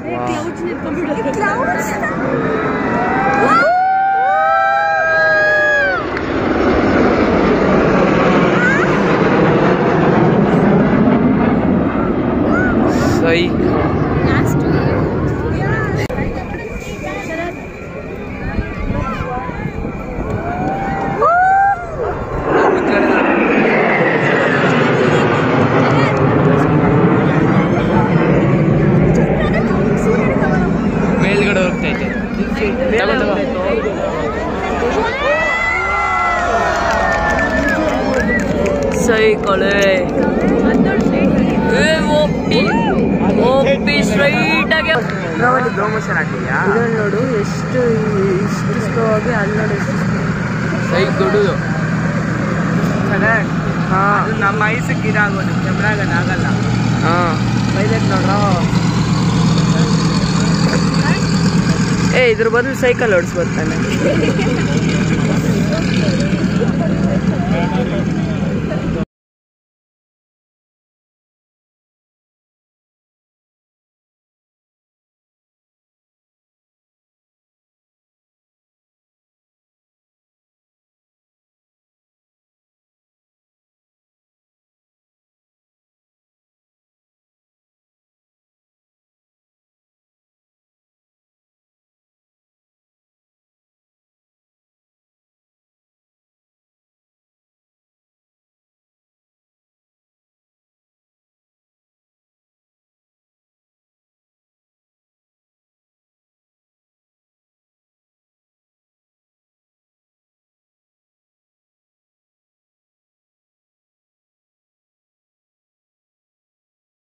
ಮೇಲ್ಗಡೆ ಹೋಗ್ತೈತೆ ಸೈ ಕಳೆ ಸ್ಟ್ರೈಟ್ ಆಗಿ ನೋಡು ಎಷ್ಟು ಸ್ಲೋ ಆಗಿ ಅಲ್ಲಿ ನೋಡಿ ಸೈ ದೊಡ್ಡದು ನಮ್ಮ ಐಸಕ್ಕೆ ಇದಾಗೋದು ಕ್ಯಾಮ್ರಾಗ ಆಗಲ್ಲ ಬೈದಕ್ ನೋಡ್ರ ಇದ್ರ ಬದಲು ಸೈಕಲ್ ಓಡಿಸ್ಬೋದ್ ತಾನೆ